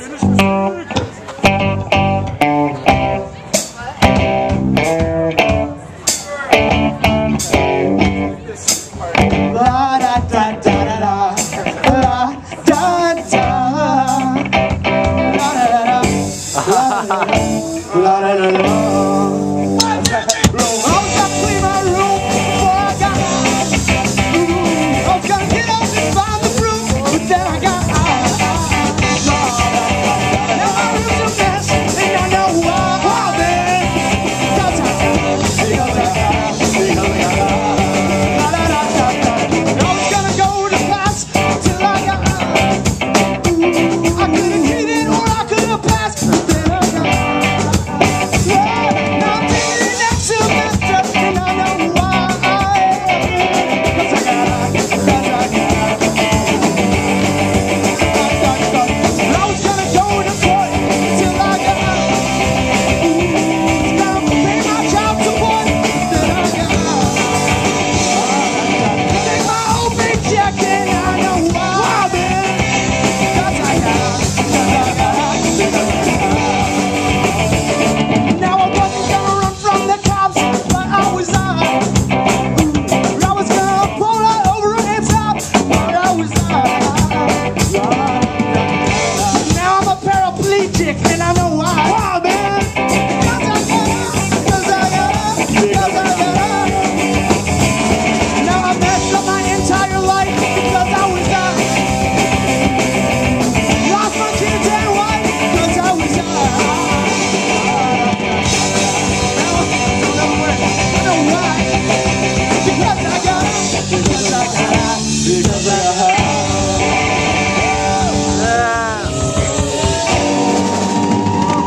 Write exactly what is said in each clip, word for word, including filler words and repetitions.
La da da da da da, la da da, la da da da, la da da da. I've got to clean my room before I got. I've got to get up and find the room, but then I got. Now my room's a mess, and I know why. Then, because I, because I got, because I got.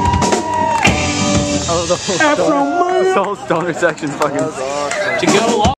Afro, the whole stoner section's fucking. To go